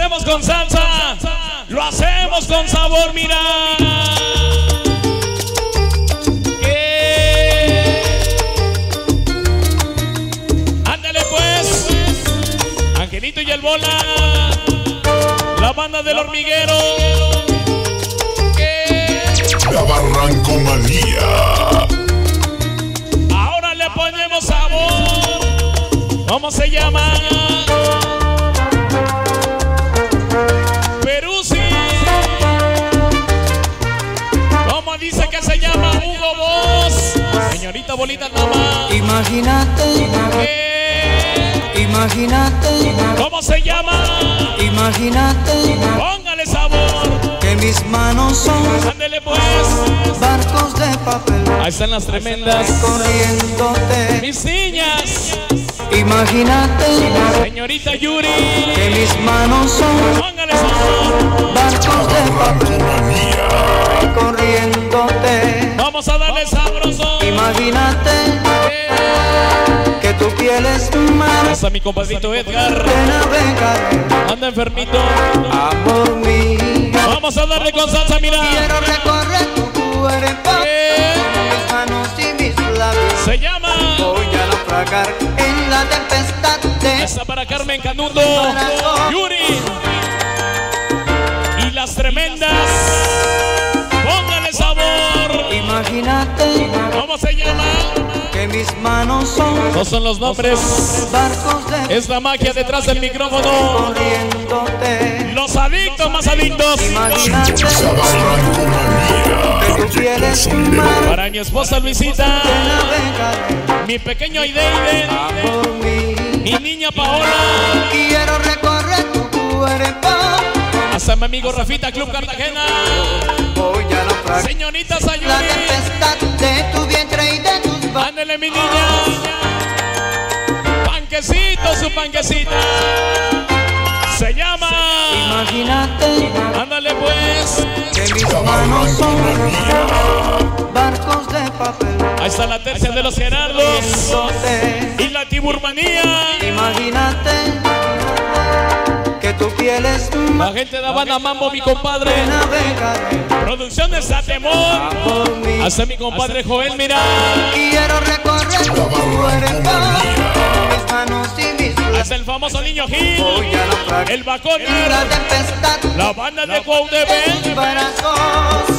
hacemos con salsa, lo hacemos con sabor, mira. Ándale pues, Angelito y el Bola, la banda del hormiguero. La Barrancomanía. Ahora le ponemos sabor. ¿Cómo se llama? Peruzzi. ¿Cómo dice que se llama? Hugo Boss. Señorita Bolita Nama. Imagínate. Imagínate. ¿Cómo se llama? Imagínate. Póngale sabor. Que mis manos son. Ándele pues. Barcos de papel. Ahí están las tremendas. Corriéndote. Mis niñas. Imagínate. Señorita Yuri. Que mis manos son. Póngale sabor. Barcos de papel. Corriéndote. Vamos a darle sabroso. Imagínate. Que tu piel es mar. Hasta mi compadrito Edgar. De navegar. Anda enfermito. Amor mío. Vamos a darle con salsa, mira. Quiero recorrer tu cuerpo. Mis manos y mis labios. Se llama. Voy a naufragar en la tempestad de. Esta para Carmen Canuto. Yuri. Y las tremendas. Póngale sabor. Imagínate. ¿Cómo se llama? Que mis manos son. No son los nombres. Barcos de. Es la magia detrás del micrófono. Corriéndote. Los adictos más adictos. Imagínate. La Barrancomanía. Que tu piel es mar. Para mi esposa Luisita. De navegar. Mi pequeño Aideide. Amor mío. Mi niña Paola. Quiero recorrer tu cuerpo. Hasta mi amigo Rafita, Club Cartagena. Voy a naufragar. Señorita La Sayuri. tempestad de tu vientre y de tus manos. Ándele, mi niña. Panquecito, su panquecita. Se llama. Imagínate. Ándale pues. Que mis manos son barcos de papel. Ahí está la tercia de los Gerardos. Corriéndote. Y la tiburmanía. Imagínate. Que tu piel es La mar. gente de Habana Mambo, mi compadre. De navegar. Producciones a temor. Amor mío. Hasta mi compadre Joel, mira. Quiero recorrer tu cuerpo. Mis manos y mis labios. Hasta el famoso niño Gil. Voy a naufragar El Bacón. en la tempestad La banda de de Cuauhtémoc. brazos.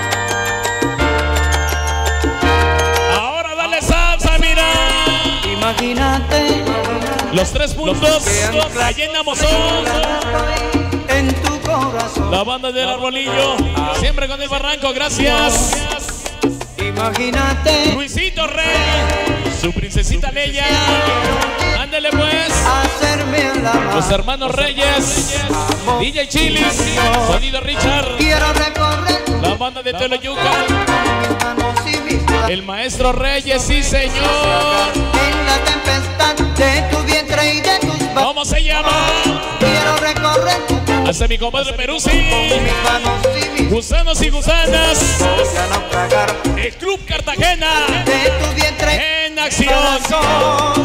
Ahora dale salsa, mira. Imagínate. Los 3 puntos. Leyenda Mozón. En tu corazón. La banda del Arbolillo. Siempre con el Barranco, gracias. Imagínate. Luisito Rey. Su princesita Leia. Ándele pues. Hacerme la Los mano. hermanos Reyes. DJ Chilis. Sonido Richard. Quiero recorrer La banda de Teoloyucan. mis manos y mis labios. El maestro Reyes, sí señor. En la tempestad de tu vientre y de tus manos. ¿Cómo se llama? Quiero recorrer tu cuerpo. Hasta mi compadre Peruzzi. Mis manos y mis Gusanos y gusanas. voy a naufragar El Club Cartagena. de tu vientre En acción. brazos.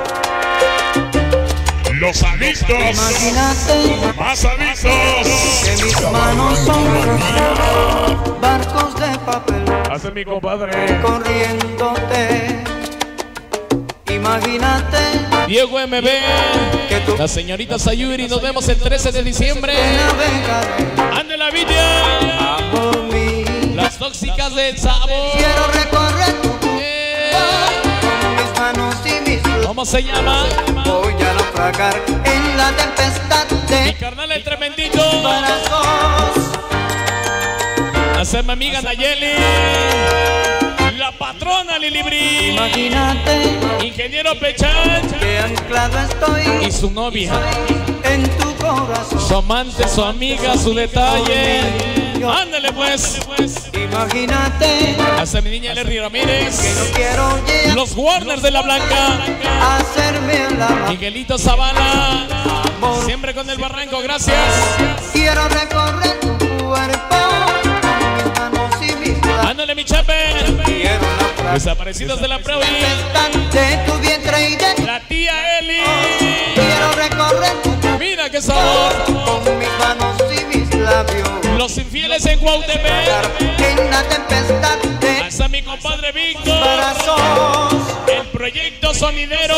Los adictos. Imagínate. Más adictos. Que mis manos son barcos de papel. Hasta mi compadre Corriéndote. Imagínate. Diego MB. Que tu La señorita Sayuri. Nos vemos el 13 de diciembre. navegar. Ande la vida. Amor mío. Las tóxicas del sabor. Quiero recorrer tu mis manos y mis labios. ¿Cómo se llama? Voy a naufragar en la tempestad Mi de carnal el tremendito. brazos. Hasta mi amiga Nayeli. La patrona Lili Bri. Imagínate Ingeniero Pechan. que anclado estoy Y su novia. en tu corazón. Su amante, su amiga, su detalle. Ándale pues. Imagínate Hasta mi niña Larry que Ramírez. no quiero llegar Los Warners de la Blanca. a hacerme la mano. Miguelito Zavala. Siempre con el Barranco, gracias. Quiero recorrer tu cuerpo. Mis manos y mis labios. Ándale mi chape. Quiero naufragar Desaparecidos de la Previ. de tu vientre y de tu. La tía Eli. Quiero recorrer tu Mira qué sabor. con Los infieles en Cuautepec. En la tempestad de Hasta mi compadre Víctor. brazos. El proyecto sonidero.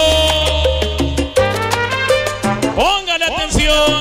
Póngale atención.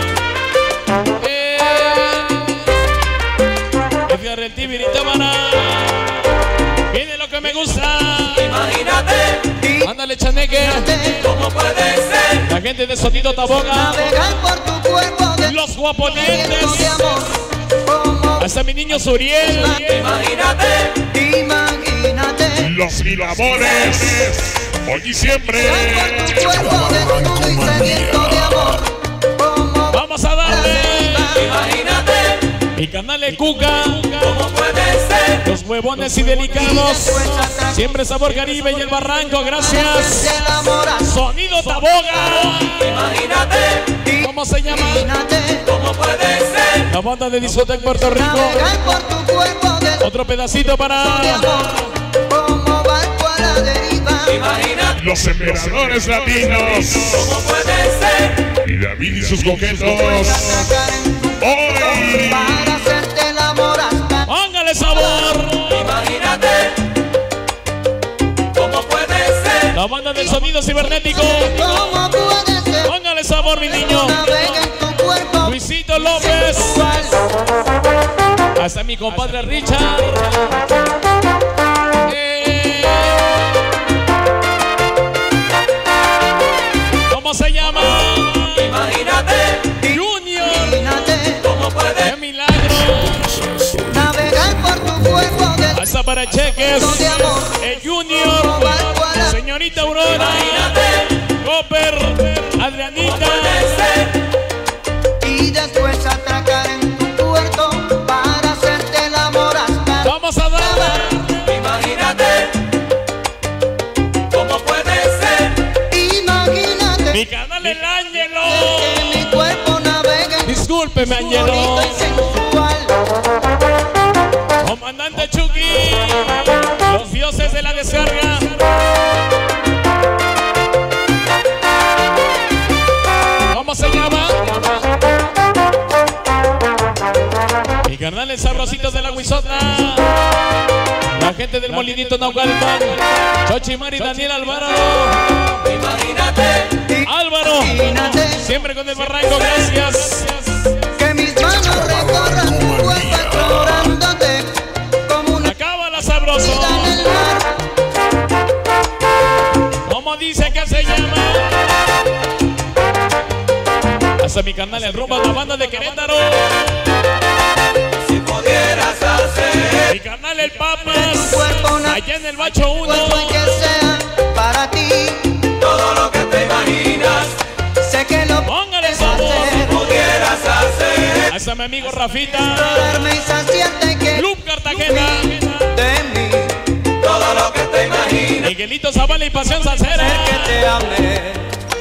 El tibirita para. Viene lo que me gusta. Imagínate, Ándale, chaneque. ¿cómo puede ser? La gente de Sonido Taboga. Navegar por tu cuerpo de Los guaponientes. de amor. Como Hasta mi niño Suriel. Imagínate, imagínate. Los Miradores. Hoy y siempre. Navegar por tu cuerpo de tu y sediento de amor. Como Vamos a darle. imagínate, Mi canal de Cuca. ¿cómo puede ser? Los huevones y delicados. Siempre Sabor Caribe y el Barranco. Gracias. del amor. Sonido Taboga. Imagínate, ¿Cómo se llama? Imagínate. ¿cómo puede ser? La banda de Discoteca Puerto Rico. Navegar por tu cuerpo de Otro pedacito para. amor. Como barco a la deriva. Imagínate, Los Emperadores Latinos. ¿cómo puede ser? Y David y sus coquetos. Atracar en tu Hoy. para hacerte el amor hasta Póngale sabor. Imagínate, ¿cómo puede ser? La banda del sonido cibernético. cómo puede ser. Póngale sabor, mi niño. Navega en tu cuerpo. Luisito López. Igual. Hasta mi compadre Richard. ¿Cómo se llama? Imagínate, Junior. Imagínate. ¿cómo puede ¡Qué ser? milagro! Navegar por tu cuerpo de Hasta para cheques. El Junior. Señorita Aurora. Copper. Adrianita. y después atracar en tu puerto para hacerte el amor hasta Vamos a darle. Imagínate, ¿cómo puede ser? Imagínate Mi canal El Ángelo. que mi cuerpo navega en Discúlpeme, bonito Ángelo. y sensual. Comandante Chucky. Los dioses de la descarga. ¿Cómo se llama? Mi carnal es Sabrosito de la Huizotla. La gente del Molinito Naucalpan. Chochimari Daniel Álvaro. Imagínate, Álvaro. Imagínate Siempre con el Barranco, gracias. que mis manos recorran tu cuerpo explorándote como una Acaba la sabroso. vida en el mar. ¿Cómo dice que se llama? Hasta mi canal el rumbo a la banda de Querétaro. si pudieras hacer Mi canal el Papas. Cuerpo Allá en el Bacho 1. cuerpo el que sea para ti. todo lo que te imaginas, Sé que lo Póngale puedes sabor. hacer. pudieras hacer. Hasta mi amigo Rafita. Explorarme y saciarte que Club Cartagena. de mí Todo lo que te imaginas, Miguelito Zavala y Pasión Salsera. que te amé.